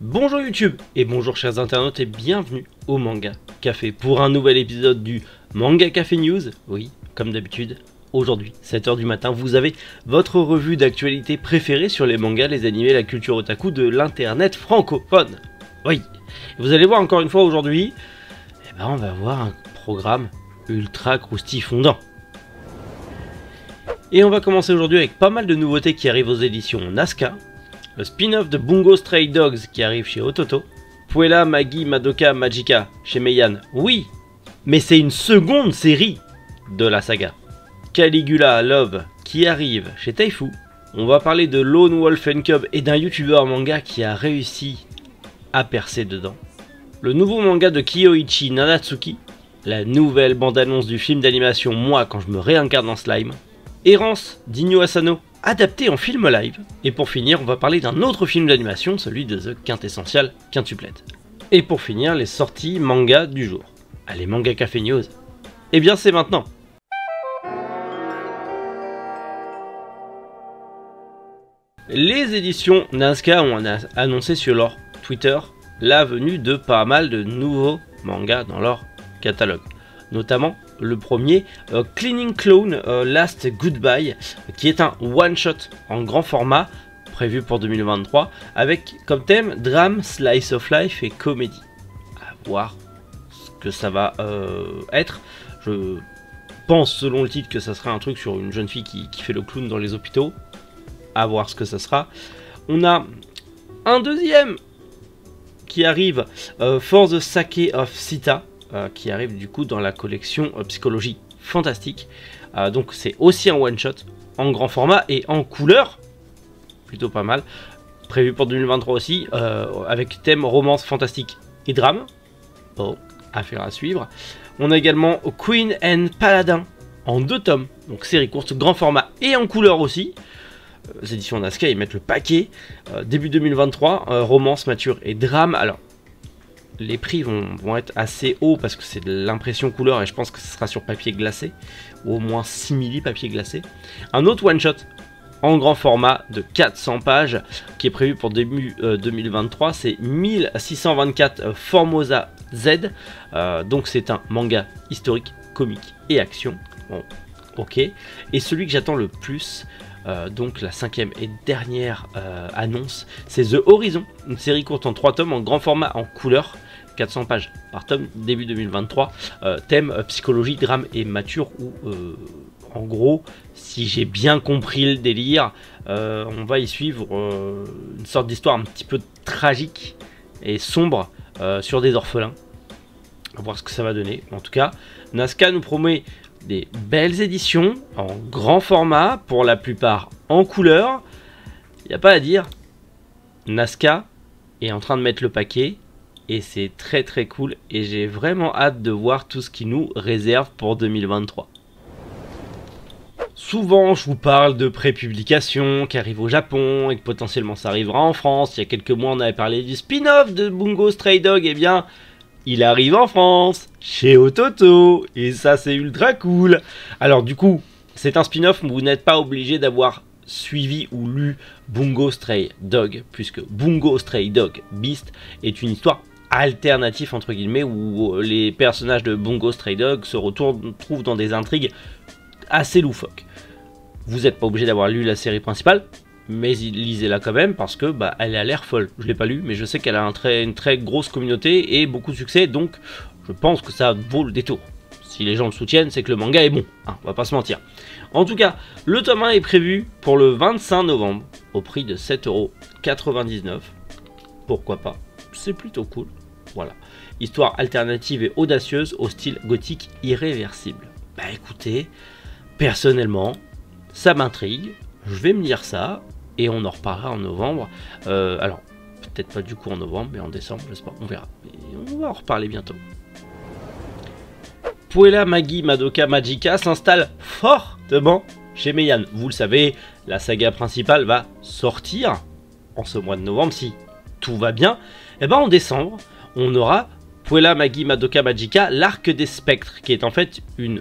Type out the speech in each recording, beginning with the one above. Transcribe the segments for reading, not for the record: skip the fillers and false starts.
Bonjour YouTube et bonjour chers internautes et bienvenue au Manga Café pour un nouvel épisode du Manga Café News. Oui, comme d'habitude, aujourd'hui, 7 h du matin, vous avez votre revue d'actualité préférée sur les mangas, les animés, la culture otaku de l'internet francophone. Oui, et vous allez voir encore une fois aujourd'hui, on va avoir un programme ultra croustifondant. Et on va commencer aujourd'hui avec pas mal de nouveautés qui arrivent aux éditions Nazca. Le spin-off de Bungo Stray Dogs qui arrive chez Ototo. Puella Magi Madoka Magica chez Meian. Oui, mais c'est une seconde série de la saga. Caligula Love qui arrive chez Taifu. On va parler de Lone Wolf & Cub et d'un youtubeur manga qui a réussi à percer dedans. Le nouveau manga de Kiyoichi Nanatsuki. La nouvelle bande-annonce du film d'animation Moi quand je me réincarne en slime. Errance d'Inyo Asano, adapté en film live. Et pour finir, on va parler d'un autre film d'animation, celui de The Quintessential Quintuplette. Et pour finir, les sorties manga du jour. Allez, Manga Café News. Eh bien, c'est maintenant. Les éditions Nazca ont annoncé sur leur Twitter la venue de pas mal de nouveaux mangas dans leur catalogue. Notamment le premier, Cleaning Clone Last Goodbye, qui est un one-shot en grand format, prévu pour 2023, avec comme thème drame, slice of life et comédie. À voir ce que ça va être. Je pense, selon le titre, que ça sera un truc sur une jeune fille qui fait le clown dans les hôpitaux. À voir ce que ça sera. On a un deuxième qui arrive, For the Sake of Sita, qui arrive du coup dans la collection Psychologie Fantastique. Donc c'est aussi un one shot en grand format et en couleur, plutôt pas mal, prévu pour 2023 aussi, avec thème romance fantastique et drame. Bon, affaire à suivre. On a également Queen and Paladin en 2 tomes, donc série courte, grand format et en couleur aussi. Les éditions Nazca, ils mettent le paquet. Début 2023, romance mature et drame. Alors les prix vont être assez hauts parce que c'est de l'impression couleur et je pense que ce sera sur papier glacé, ou au moins 6 papier glacé. Un autre one shot en grand format de 400 pages qui est prévu pour début 2023, c'est 1624 Formosa Z. Donc c'est un manga historique, comique et action. Bon, ok. Et celui que j'attends le plus, donc la 5e et dernière annonce, c'est The Horizon, une série courte en 3 tomes en grand format en couleur, 400 pages par tome, début 2023, thème psychologie, drame et mature, où en gros, si j'ai bien compris le délire, on va y suivre une sorte d'histoire un petit peu tragique et sombre sur des orphelins. On va voir ce que ça va donner. En tout cas, Nazca nous promet des belles éditions en grand format, pour la plupart en couleur. Il n'y a pas à dire, Nazca est en train de mettre le paquet et c'est très très cool et j'ai vraiment hâte de voir tout ce qu'il nous réserve pour 2023. Souvent je vous parle de prépublication qui arrive au Japon et que potentiellement ça arrivera en France. Il y a quelques mois on avait parlé du spin-off de Bungo Stray Dog, et bien il arrive en France, chez Ototo, et ça c'est ultra cool. Alors du coup, c'est un spin-off, vous n'êtes pas obligé d'avoir suivi ou lu Bungo Stray Dog, puisque Bungo Stray Dog Beast est une histoire alternative entre guillemets, où les personnages de Bungo Stray Dog se retrouvent dans des intrigues assez loufoques. Vous n'êtes pas obligé d'avoir lu la série principale, mais lisez-la quand même parce que elle a l'air folle. Je l'ai pas lu, mais je sais qu'elle a une très grosse communauté et beaucoup de succès, donc je pense que ça vaut le détour. Si les gens le soutiennent, c'est que le manga est bon, hein, on va pas se mentir. En tout cas, le tome 1 est prévu pour le 25 novembre au prix de 7,99 €. Pourquoi pas, c'est plutôt cool. Voilà, histoire alternative et audacieuse au style gothique irréversible. Bah écoutez, personnellement, ça m'intrigue, je vais me lire ça. Et on en reparlera en novembre. Alors, peut-être pas du coup en novembre, mais en décembre, j'espère, on verra. Et on va en reparler bientôt. Puella Magi Madoka Magica s'installe fortement chez Meian. Vous le savez, la saga principale va sortir en ce mois de novembre, si tout va bien. Et en décembre, on aura Puella Magi Madoka Magica, l'arc des spectres, qui est en fait une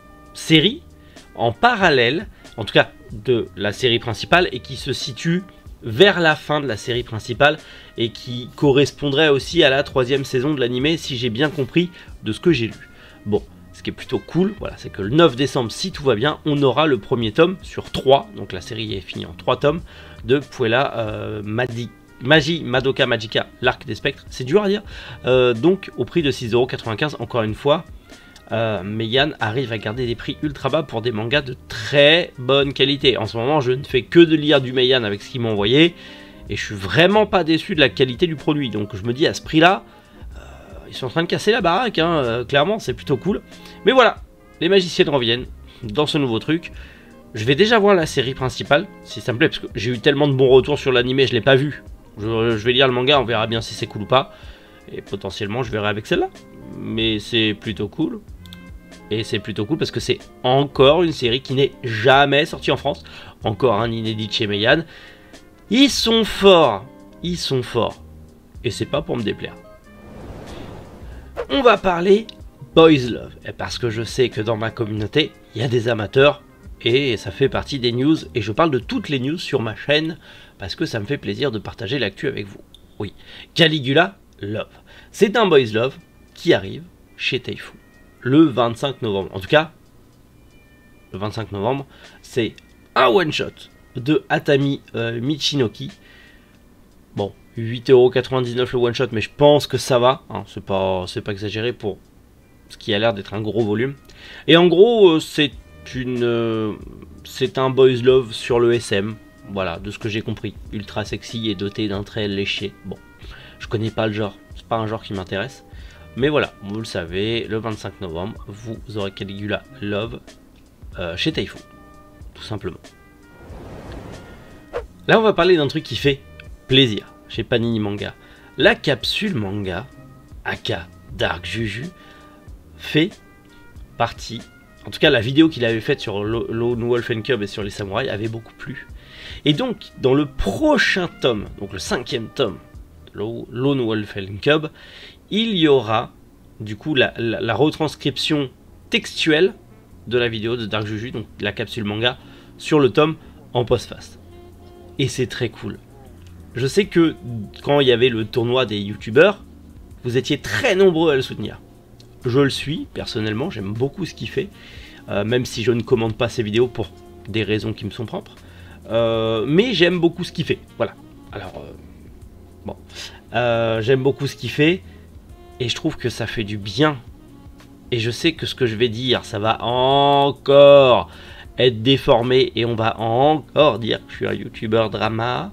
série en parallèle, en tout cas de la série principale, et qui se situe vers la fin de la série principale et qui correspondrait aussi à la 3e saison de l'anime si j'ai bien compris de ce que j'ai lu. Bon, ce qui est plutôt cool, voilà, c'est que le 9 décembre, si tout va bien, on aura le premier tome sur 3, donc la série est finie en 3 tomes, de Puella Magi Madoka Magica, l'arc des spectres, c'est dur à dire, donc au prix de 6,95 €, encore une fois. Meian arrive à garder des prix ultra bas pour des mangas de très bonne qualité. En ce moment, je ne fais que de lire du Meian avec ce qu'ils m'ont envoyé, et je suis vraiment pas déçu de la qualité du produit. Donc je me dis, à ce prix-là, ils sont en train de casser la baraque, hein, clairement, c'est plutôt cool. Mais voilà, les magiciennes reviennent dans ce nouveau truc. Je vais déjà voir la série principale, si ça me plaît, parce que j'ai eu tellement de bons retours sur l'anime, je l'ai pas vu. Je vais lire le manga, on verra bien si c'est cool ou pas. Et potentiellement, je verrai avec celle-là. Mais c'est plutôt cool. Et c'est plutôt cool parce que c'est encore une série qui n'est jamais sortie en France. Encore un inédit chez Meian. Ils sont forts. Ils sont forts. Et c'est pas pour me déplaire. On va parler Boys Love. Et parce que je sais que dans ma communauté, il y a des amateurs. Et ça fait partie des news. Et je parle de toutes les news sur ma chaîne. Parce que ça me fait plaisir de partager l'actu avec vous. Oui. Caligula Love. C'est un Boys Love qui arrive chez Taifu le 25 novembre. En tout cas, le 25 novembre, c'est un one-shot de Atami Michinoki. Bon, 8,99 € le one-shot, mais je pense que ça va. Hein, c'est pas exagéré pour ce qui a l'air d'être un gros volume. Et en gros, c'est un boys love sur le SM. Voilà, de ce que j'ai compris. Ultra sexy et doté d'un trait léché. Bon, je connais pas le genre. C'est pas un genre qui m'intéresse. Mais voilà, vous le savez, le 25 novembre, vous aurez Caligula Love chez Taifu. Tout simplement. Là, on va parler d'un truc qui fait plaisir chez Panini Manga. La capsule manga, aka Dark Juju, fait partie... En tout cas, la vidéo qu'il avait faite sur Lone Wolf and Cub et sur les samouraïs avait beaucoup plu. Et donc, dans le prochain tome, donc le 5e tome, Lone Wolf and Cub, il y aura du coup la retranscription textuelle de la vidéo de Dark Juju, donc la capsule manga, sur le tome en postface. Et c'est très cool. Je sais que quand il y avait le tournoi des youtubeurs, vous étiez très nombreux à le soutenir. Je le suis, personnellement, j'aime beaucoup ce qu'il fait, même si je ne commande pas ses vidéos pour des raisons qui me sont propres. Mais j'aime beaucoup ce qu'il fait, voilà. Alors, bon, j'aime beaucoup ce qu'il fait, et je trouve que ça fait du bien. Et je sais que ce que je vais dire, ça va encore être déformé, et on va encore dire que je suis un youtubeur drama,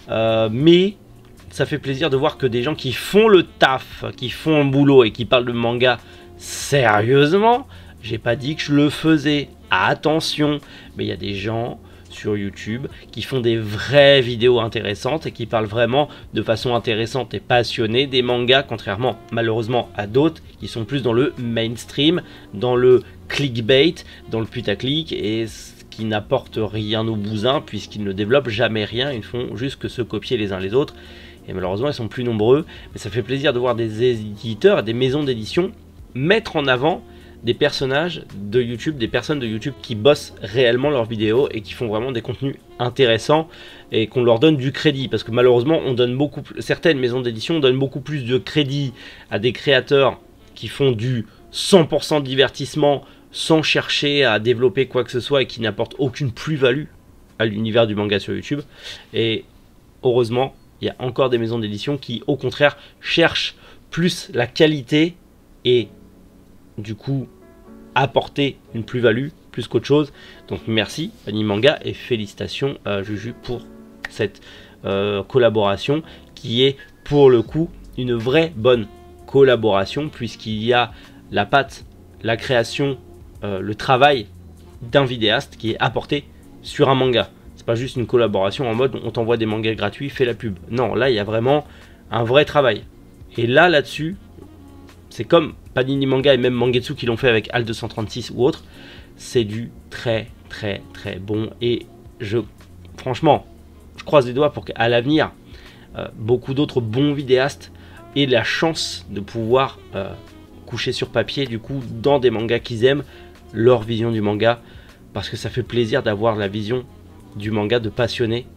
mais ça fait plaisir de voir que des gens qui font le taf, qui font le boulot et qui parlent de manga sérieusement, j'ai pas dit que je le faisais, attention, mais il y a des gens sur YouTube qui font des vraies vidéos intéressantes et qui parlent vraiment de façon intéressante et passionnée des mangas, contrairement malheureusement à d'autres qui sont plus dans le mainstream, dans le clickbait, dans le putaclic, et qui n'apportent rien aux bousins puisqu'ils ne développent jamais rien, ils font juste que se copier les uns les autres. Et malheureusement ils sont plus nombreux, mais ça fait plaisir de voir des éditeurs et des maisons d'édition mettre en avant des personnages de YouTube, des personnes de YouTube qui bossent réellement leurs vidéos et qui font vraiment des contenus intéressants et qu'on leur donne du crédit, parce que malheureusement on donne beaucoup, certaines maisons d'édition donnent beaucoup plus de crédit à des créateurs qui font du 100% divertissement sans chercher à développer quoi que ce soit et qui n'apportent aucune plus-value à l'univers du manga sur YouTube. Et heureusement, il y a encore des maisons d'édition qui, au contraire, cherchent plus la qualité et du coup apporter une plus-value plus qu'autre chose. Donc merci Panini Manga et félicitations à Juju pour cette collaboration qui est pour le coup une vraie bonne collaboration, puisqu'il y a la patte, la création, le travail d'un vidéaste qui est apporté sur un manga. C'est pas juste une collaboration en mode on t'envoie des mangas gratuits, fais la pub. Non, là il y a vraiment un vrai travail. Et là-dessus, c'est comme Panini Manga et même Mangetsu qui l'ont fait avec HAL 236 ou autre. C'est du très très très bon. Et franchement, je croise les doigts pour qu'à l'avenir, beaucoup d'autres bons vidéastes aient la chance de pouvoir coucher sur papier, du coup, dans des mangas qu'ils aiment, leur vision du manga. Parce que ça fait plaisir d'avoir la vision du manga de passionnés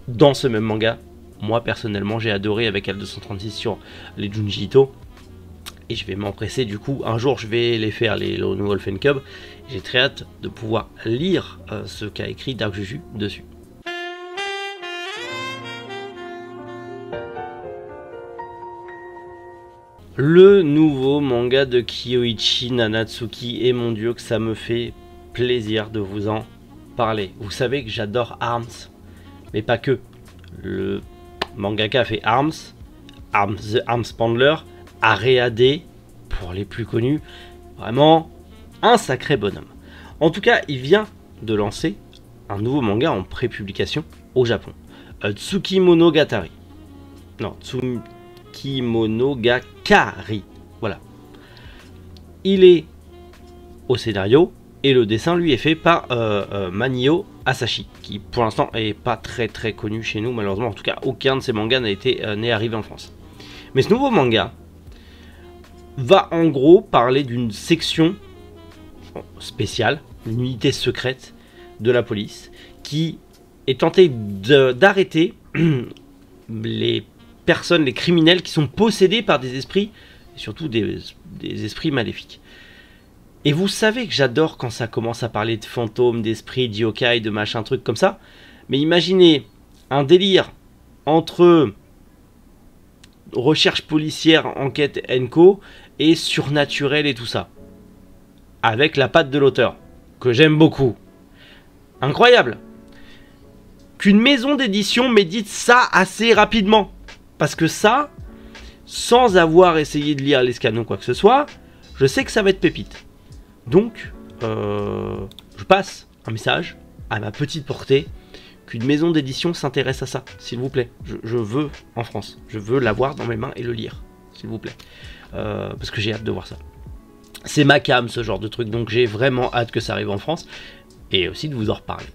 dans ce même manga. Moi personnellement j'ai adoré avec L236 sur les Junji Ito. Et je vais m'empresser du coup, un jour je vais les faire, les Lone Wolf and Cub. J'ai très hâte de pouvoir lire ce qu'a écrit Dark Juju dessus. Le nouveau manga de Kyoichi Nanatsuki, et mon dieu que ça me fait plaisir de vous en parler. Vous savez que j'adore Arms, mais pas que. Le mangaka a fait Arms, The Arms Pandler, Areade, pour les plus connus. Vraiment un sacré bonhomme. En tout cas, il vient de lancer un nouveau manga en pré-publication au Japon. Tsukimonogatari. Non, Tsukimonogatari. Voilà. Il est au scénario et le dessin lui est fait par Manio Asashi, qui pour l'instant est pas très connu chez nous malheureusement. En tout cas, aucun de ces mangas n'est arrivé en France. Mais ce nouveau manga va en gros parler d'une section spéciale, une unité secrète de la police qui est tentée d'arrêter les personnes, les criminels qui sont possédés par des esprits, et surtout des esprits maléfiques. Et vous savez que j'adore quand ça commence à parler de fantômes, d'esprits, d'yokai, de machin truc comme ça. Mais imaginez un délire entre recherche policière, enquête Enco et surnaturel et tout ça. Avec la patte de l'auteur, que j'aime beaucoup. Incroyable. Qu'une maison d'édition médite ça assez rapidement. Parce que ça, sans avoir essayé de lire les scans ou quoi que ce soit, je sais que ça va être pépite. Donc, je passe un message à ma petite portée, qu'une maison d'édition s'intéresse à ça, s'il vous plaît. Je veux en France. Je veux l'avoir dans mes mains et le lire, s'il vous plaît. Parce que j'ai hâte de voir ça. C'est ma cam, ce genre de truc, donc j'ai vraiment hâte que ça arrive en France. Et aussi de vous en reparler.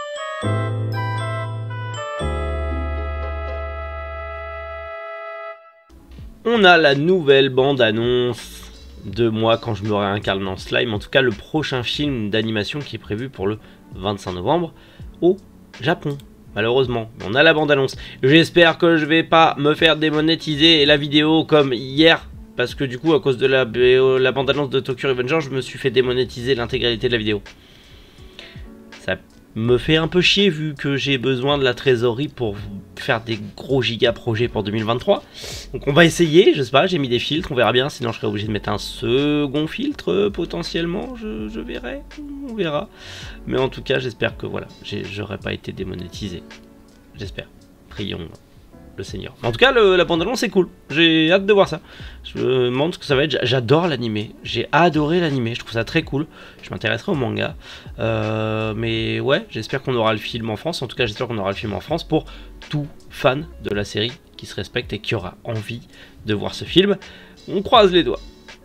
On a la nouvelle bande-annonce de moi quand je me réincarne en slime. En tout cas, le prochain film d'animation qui est prévu pour le 25 novembre au Japon. Malheureusement, on a la bande-annonce. J'espère que je vais pas me faire démonétiser la vidéo comme hier. Parce que du coup, à cause de la bande-annonce de Tokyo Revenger, je me suis fait démonétiser l'intégralité de la vidéo. Ça me fait un peu chier vu que j'ai besoin de la trésorerie pour faire des gros giga projets pour 2023. Donc on va essayer, je sais pas, j'ai mis des filtres, on verra bien, sinon je serai obligé de mettre un second filtre potentiellement, je verrai, on verra. Mais en tout cas, j'espère que voilà, j'aurais pas été démonétisé. J'espère. Prions le Seigneur. En tout cas, la bande-annonce c'est cool. J'ai hâte de voir ça. Je me demande ce que ça va être. J'adore l'animé. J'ai adoré l'animé. Je trouve ça très cool. Je m'intéresserai au manga. Mais ouais, j'espère qu'on aura le film en France. En tout cas, j'espère qu'on aura le film en France pour tout fan de la série qui se respecte et qui aura envie de voir ce film. On croise les doigts.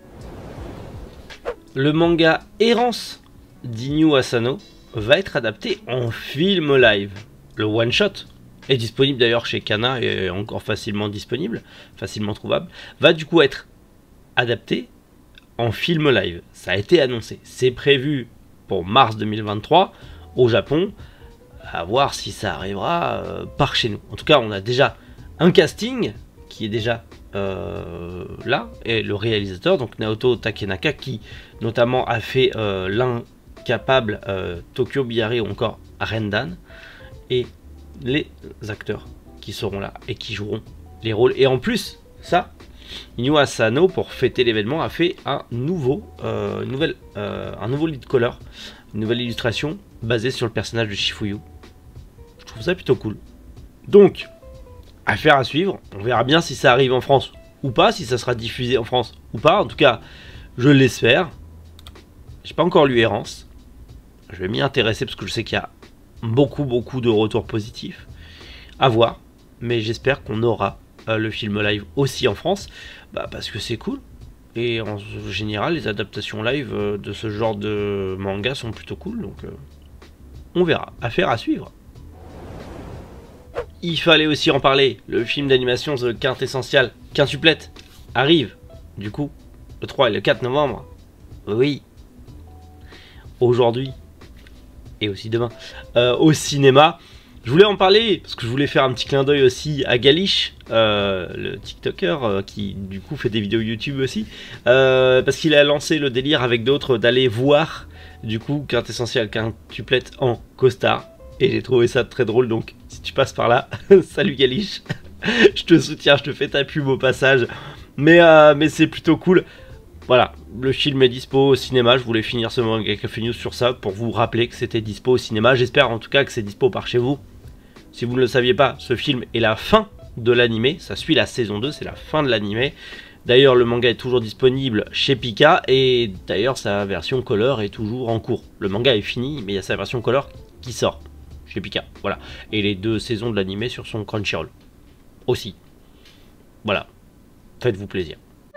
Le manga Errance d'Inyu Asano va être adapté en film live. Le one shot est disponible d'ailleurs chez Kana et encore facilement disponible, facilement trouvable, va du coup être adapté en film live. Ça a été annoncé. C'est prévu pour mars 2023 au Japon. À voir si ça arrivera par chez nous. En tout cas, on a déjà un casting qui est déjà là, et le réalisateur, donc Naoto Takenaka, qui notamment a fait l'incapable Tokyo Biyare ou encore Rendan, et les acteurs qui seront là et qui joueront les rôles. Et en plus, ça, Inyu Asano, pour fêter l'événement, a fait un nouveau lead color, une nouvelle illustration basée sur le personnage de Shifuyu. Je trouve ça plutôt cool. Donc, affaire à suivre. On verra bien si ça arrive en France ou pas, si ça sera diffusé en France ou pas. En tout cas, je l'espère. J'ai pas encore lu Errance. Je vais m'y intéresser parce que je sais qu'il y a beaucoup de retours positifs à voir, mais j'espère qu'on aura le film live aussi en France, parce que c'est cool, et en général les adaptations live de ce genre de manga sont plutôt cool, donc on verra, affaire à suivre. Il fallait aussi en parler, le film d'animation The Quintessential Quintuplette arrive du coup le 3 et le 4 novembre, oui, aujourd'hui et aussi demain au cinéma. Je voulais en parler parce que je voulais faire un petit clin d'œil aussi à Galish, le TikToker qui du coup fait des vidéos YouTube aussi, parce qu'il a lancé le délire avec d'autres d'aller voir du coup Quintessentiel Quintuplette en costard, et j'ai trouvé ça très drôle. Donc si tu passes par là, salut Galish, je te soutiens, je te fais ta pub au passage, mais c'est plutôt cool. Voilà, le film est dispo au cinéma. Je voulais finir ce Manga Café News sur ça pour vous rappeler que c'était dispo au cinéma. J'espère en tout cas que c'est dispo par chez vous. Si vous ne le saviez pas, ce film est la fin de l'animé. Ça suit la saison 2, c'est la fin de l'animé. D'ailleurs, le manga est toujours disponible chez Pika. Et d'ailleurs, sa version color est toujours en cours. Le manga est fini, mais il y a sa version color qui sort chez Pika. Voilà. Et les 2 saisons de l'animé sur son Crunchyroll aussi. Voilà. Faites-vous plaisir.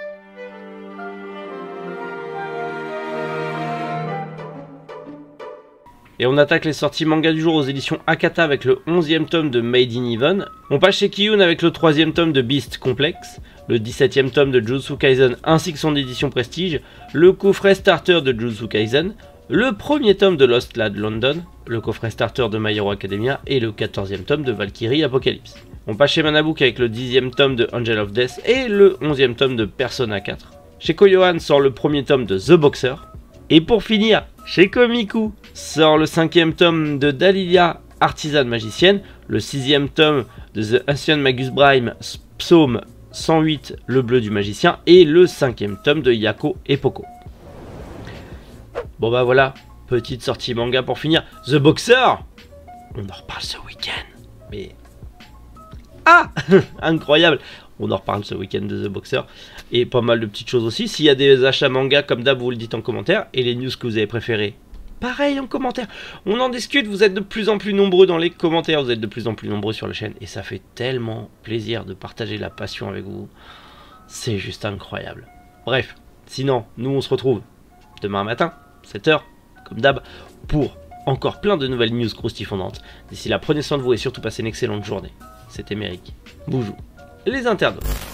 Et on attaque les sorties manga du jour aux éditions Akata avec le 11e tome de Made in Heaven. On passe chez Kiyun avec le 3e tome de Beast Complex, le 17e tome de Jujutsu Kaisen ainsi que son édition Prestige, le coffret starter de Jujutsu Kaisen, le 1er tome de Lost Lad London, le coffret starter de My Hero Academia et le 14e tome de Valkyrie Apocalypse. On passe chez Manabook avec le 10e tome de Angel of Death et le 11e tome de Persona 4. Chez Koyohan sort le 1er tome de The Boxer. Et pour finir, chez Komiku sort le 5e tome de Dalilia, artisane magicienne, le 6e tome de The Ancient Magus Brime, Psaume 108, le bleu du magicien, et le 5e tome de Yako et Poco. Bon bah voilà, petite sortie manga pour finir. The Boxer, on en reparle ce week-end. Mais... ah incroyable. On en reparle ce week-end de The Boxer. Et pas mal de petites choses aussi. S'il y a des achats manga, comme d'hab, vous le dites en commentaire. Et les news que vous avez préférées, pareil en commentaire. On en discute, vous êtes de plus en plus nombreux dans les commentaires. Vous êtes de plus en plus nombreux sur la chaîne. Et ça fait tellement plaisir de partager la passion avec vous. C'est juste incroyable. Bref, sinon, nous on se retrouve demain matin, 7 h, comme d'hab, pour encore plein de nouvelles news croustifondantes. D'ici là, prenez soin de vous et surtout passez une excellente journée. C'était Méric. Boujou. Les internautes.